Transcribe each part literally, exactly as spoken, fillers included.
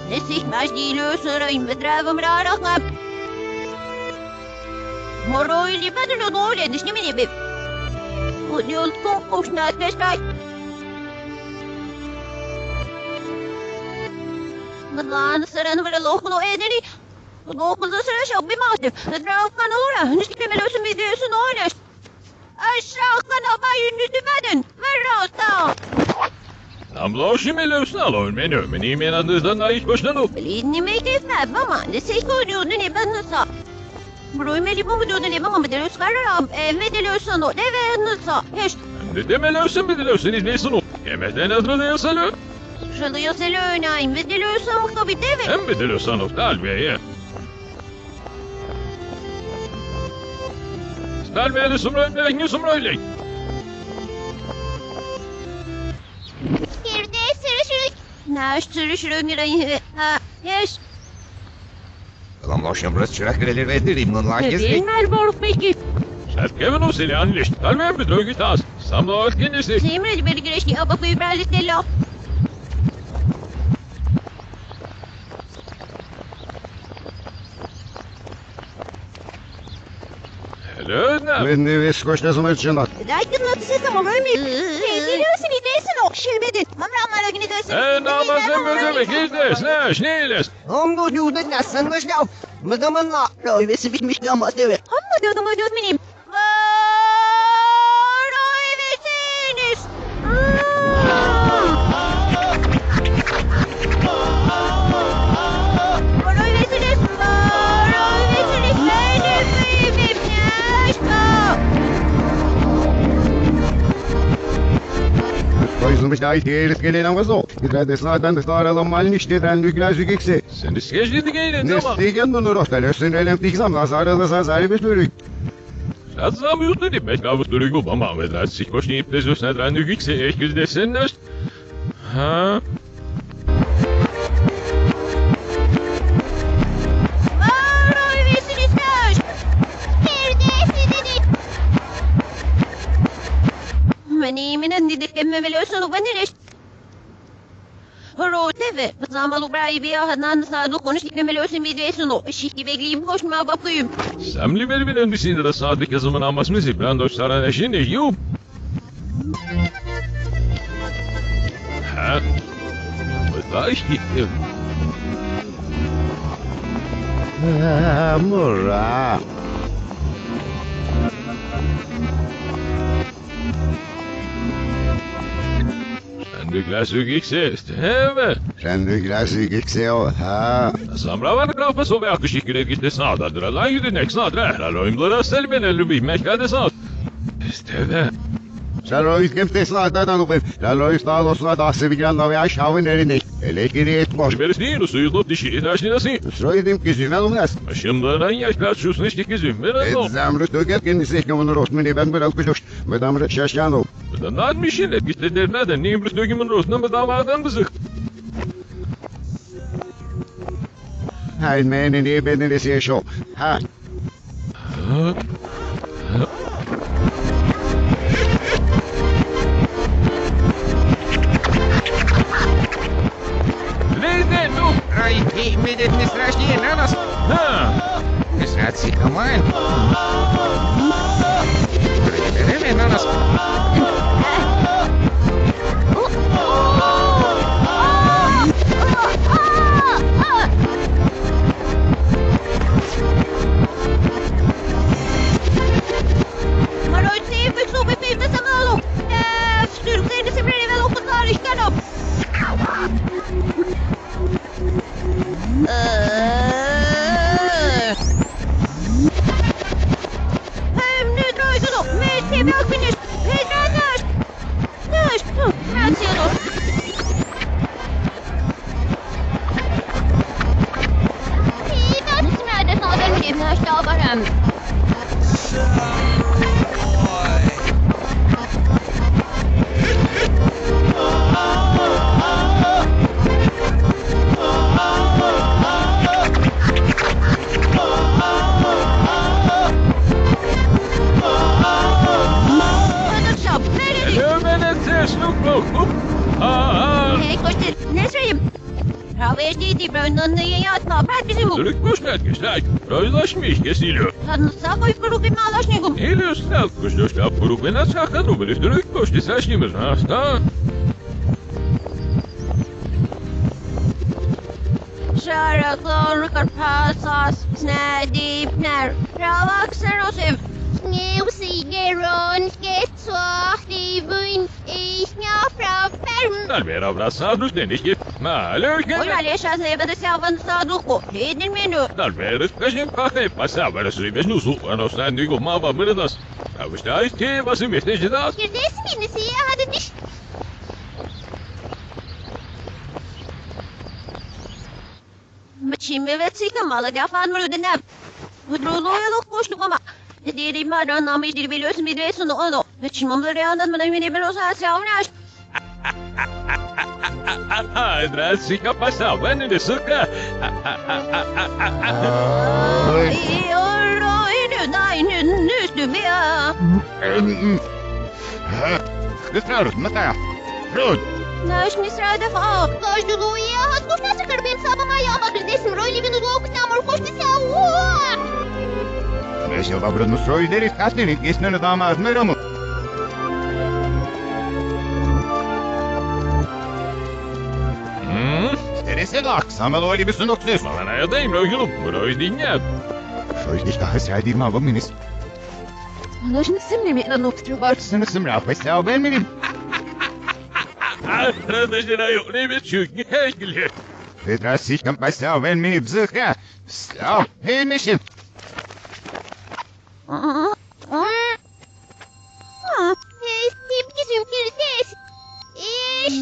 dass ich mich die Lösung betreiben brauche. Moroi libadı lo doğru dişli mi gibi? Bu yol kokuşna teşkay. Lan sıranı böyle lokulu ederi. Lokulu sıra çok bir mahdim. Drafman ora. Nişli mi lösün videosun oynaş. Aşağı kanaba yürüdümedin. Ver rasta. Namloši mėliausi alormenio, menim yanınızdan da hiç boşlanıp. Bilini mektefme ama ne seçiyordu ne ben nasıl? Broymeli bu mu diyordu ne bana mı diyorsun? Kararım evme diliyorsun o ne ve nasıl? Hiç. Hem de demeliyorsun mi diliyorsun izleyesin o. Yemeden adını yasalı. Şurada yasalı oynayayım ve diliyorsun mu tabi değil mi? Hem mi diliyorsan o talbeye. Talbeye de sumröyle, ne sumröyle? Girdi sürüşürük. Ne sürüşürük yine? Ha, hiç. Namloši brasčiakrėlį vedėlį, man lakės. Bilmel boruk peki. Serkeven o seni anleş. Talbeye bir döngü tas. Samla kendisi. Zemreli bir güreşki abakı ibralistello. Hello, ne? Мен viskoš nesmarčinat. Dajte na tse samo vremi. Diliyorsun izleyesin o. Şilmedin. Mamramlara günü dönsün. E namazın gözüme gizles. Ne? Şneyles. Ongo jude nasan başlav. Madaman la. Rövesi bitmiş ama evet. Amma diyordum o diyordu benim. Var o evesiniz. Var o evesiniz. Var o evesiniz. Benim evim ne aşkım. Toizumis näiteks keelena vastu. Teades saatan staarella malnisti tän lüklasükiksi. Sen de skejledi geylin ama. Nestigen bunu rohtelösün elem tiksam lazarada sazaribes börük. Razam yurdu di met gavus durugu bama ve da sich koşni iptezos nedren nügikse eşkiz desenler. Ha? Var o evesiniz ne aşkım. Neredesiniz? Benim inen dedik emmemeliyorsun o banireş. Roteve, zamalu brai bir ahadan sağda konuş gitmemeliyorsun videosunu o. Şişki bekleyeyim koşmaya bakayım. Samli beri bilen bir sinir sadık yazımın amasını zibran dostlara neşini yup. Ha? Bıda iş gitti. Murra. Sen de glasuk iksest. Evet. Sen lüklasükiksi o. Ha. Samravan grafa så vi akkurat ikke register snart. Dere lager det nek snart. Her loimler selv men eller vi mekade snart. Steve. Salois kemtes saatan upem. Salois talossa tahsivijan novi aşhavın elini. Elekiri etmoş. Beres değil o suyu lop dişi itaşni nasıl? Sroidim kizine lumnas. Başımdan yaş kaçıyorsun işte kızım. Ben o. Zamrı töket kendisi ekmeğini rostmini ben biraz kuşuş. Medamrı şaşyanov. Da nadmişin et gitti dermeden. Neyim bu dögümün rostuna mı damadan bızık? Hay meni niye beni de seşo. Ha. Ha? Neyden bu? Ай, и медет не страшнее на нас. Ha? Сраться команд. Проверяли на нас. Maroy sevmek su bebeğim de sana oğlum. Eee, sürüklerini simreli ve okullar işkanım. Hem ne droydun o? Mertebe akbiniz. Pedranlar. Naş. Rasyonu. İyi ben simrelde sana ben bileyim. Naş daha var hem. Ömenet ses nuk nuk. Ha ha. Hey koştur. Ne söyleyeyim? Praverdi di bröndan yatma, brat bizim bu. Druk gleich. Rozlašmiš, gesilo. Tad sako ikrupi malašniku. Ilius stavkus, do stavku, wenn das Sache drüber ist, drückt, das heißt nicht mehr, da. Şaraklar karpasas, snadipner, ravakserosim. Neusigeron, sketsvahtivun, isnjafraferm. Dann wäre aber das Sadus denn nicht gibt. Mal, Hola, leşa sevda sevdan saduko. Nedir menü? Dann wäre es bestimmt Kaffee. Was aber das ist nur so, an aus deinem Ding, Mama, bitte das. Aber ich da ist Tee, was im ist nicht das. Girdesmini hadi diş. Machime vetsika mala gafan mürdenem. Hudroloya lok boşluk ama. Diri maran namı diri biliyorsun bir de sonu onu. Machimam da reyandan bana mini bir olsa sevnaş. Здравствуйте, пасал, вы не сука. Ay, orayın aynın üstüme ya. Kızlar, mata. Rud. Naş misrade fa. Каждую луя, скучно скорбим самому я, а здесь роли вину лук нам уркошти сяу. Beş yıl abrını söyleriz, kaçtığını geçmeni damaz mı mı? Terese lak, samel öyle bir sunuk ses. Bana yadayım, oğlum, burayı dinle. Şöyle işte daha sevdiğim avım minis. Naş nisimli mi lan noktu var? Sınırsım rafı sev ben miyim? Arkadaşlar yok, ne bir çünkü heykili. Fedra sikam pa sev ben miyim zıka. Sev, heymişim. Sevgizim kirdes. İş.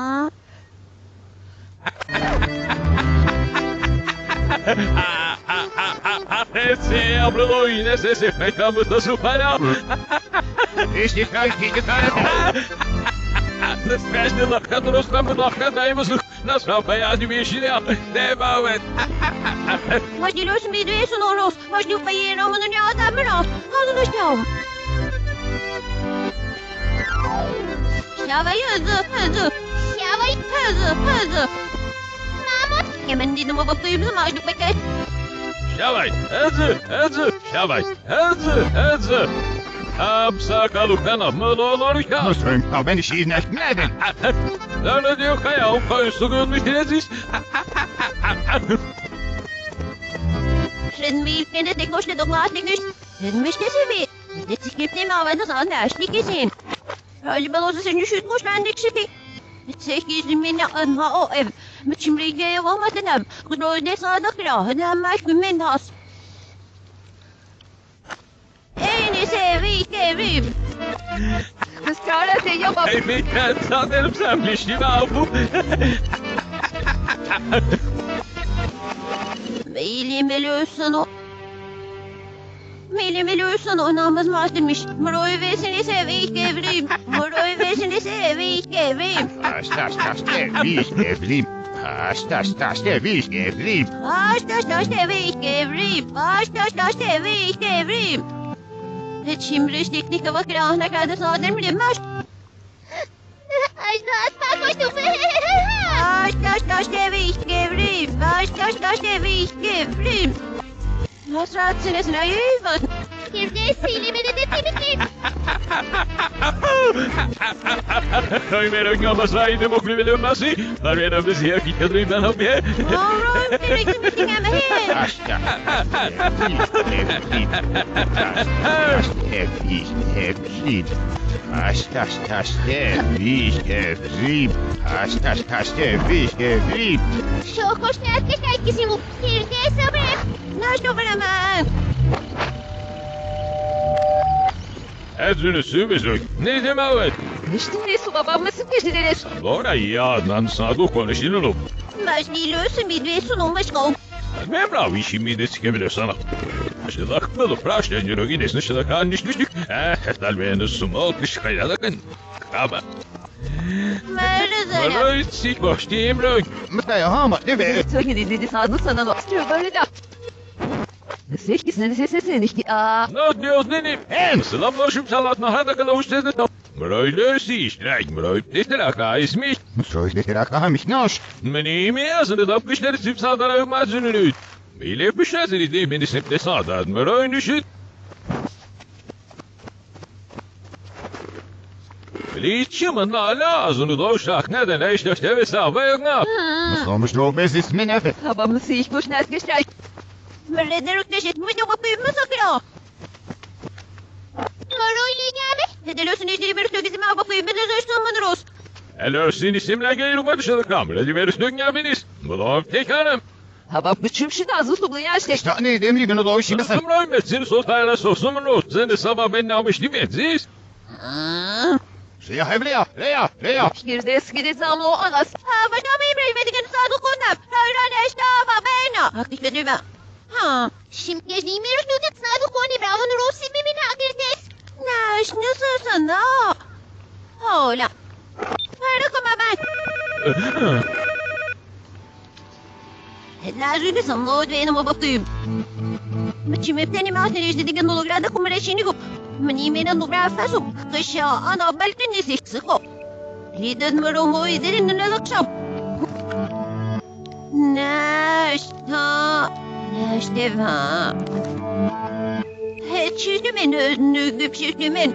Esse abriu e nesse se fechamos da supera. İşte kalkıyı tarafı. Das Feste nach Katros kommt nach Kataimus. Das war bei Adivishia. Devavet. Mas dilos mi de sonoros. Mas do país não me não dá para. Quando nós estamos. Şavay hızı hızı. Şavay hızı hızı. Mahmut. Hemen dedim o bakayım ama şu paket. Şavay, hızı, hızı, şavay, hızı, hızı. Apsa kalukana mılı olur ya. Nasıl? Ya ben işi iznetmedin. Öyle diyor kaya, o koyusu görmüştünüz. Sen mi ilkinde tek hoşla doklatlıkmış. Sen mi işte sevi. De skripte mi havada sana derslik için. Hadi ben olsa seni şutmuş ben de kişi. Sekiz beni anha o ev. Müçüm rigeye olmadan. Kudroyde sadık ya. Hadi hemen gün has. En sevi sevim. Kıskara sen yapam. Ey ben sanırım sen bir şey var bu. Meylim biliyorsun o. Meylim biliyorsun o namaz var demiş. Mıroy ve seni sevi devrim. Mıroy ve seni sevi devrim. Taş taş taş deviş devrim. Taş taş taş deviş devrim. Taş taş taş deviş devrim. Taş taş taş deviş devrim. Şimdi teknik vakit ahına kadar sadır mı demez? Taş taş taş taş taş taş deviş devrim. Taş taş taş deviş devrim. Hasrat sinesine yayılmaz. Girdesiyle beni de temizleyeyim. Primero que vamos a ir de Mokrivelum así. Primero que sea aquí que driven up here. Oğlum gerekli bir şey ama he. Taş taş deviş devrim. Taş taş taş deviş devrim. Taş taş taş deviş devrim. Çok hoş ne ettik herkesin bu. Girdes sabır. Nasıl bilemem. Ezünü sürmüzük. Ne demek? İşte ne su babamı sıkıştırırız. Allora io non so conoscilo. Başlıyorsun bir de sunulmuş kov. Ne bravi şimdi de sikebilir sana. İşte akıllı praşla yürü gidesin işte kan düştük. Eh, dalbeni sumo kışkaya bakın. Ama. Merhaba. Bana hiç boş değilim rök. Mutaya hama deve. Söyle dedi sadlı sana da istiyor böyle de. Seçkisini sesini işte. Aa. Ne diyorsun ne? En sılam boşum salat nahada kala uçtedin. Mrojlö si strejk mroj. Det är laka ismi. Soll ich dir auch mich noch? Men i med så det uppgifter typ sadara mazun ut. Bile püşazır idi beni septe sadat mroj düşüt. Liçimin lazını doşak neden işte işte ve savayına. So mich noch, es ist mir neffe. Aber muss ich bu schnell gestellt. Mrede rükneşit müdü bakayım mı sakın. Maroyla gelme. Hedelösün işleri bir sözü mü bakayım bir de zaştırmanırız. Eller sin isimle gelirim barışalı kamera veris dünya beniz. Bu da tek hanım. Aber bestimmt schon da so du ja steht. Da, nee, dem liegen nur durch, ich Nasıl mroj sen sotayla sosumun o. Sen de sabah ben namış değil mi siz? Sehr heimlich, Lea, Lea. Girdi eski de zamlı o anas. Ha başa mı İbrahim edin sadık ondan. Hayran eşte ama beyna. Hakikaten değil mi? Ha. Şimdi geçtiğim bir sözü sadık onu İbrahim'in Rossi mimine akirdes. Naş nasılsın da? Hola. Harika ben. Lazım samlo benim bakayım. Бачим птени махнери ще дига нолограда комрешениго. Мани мена добра фасо. Каша ана балтен не сихсихо. Лиден мромо идерин на лакшам. Нашта. Наштева. Хечидümen özünü güpşütümen.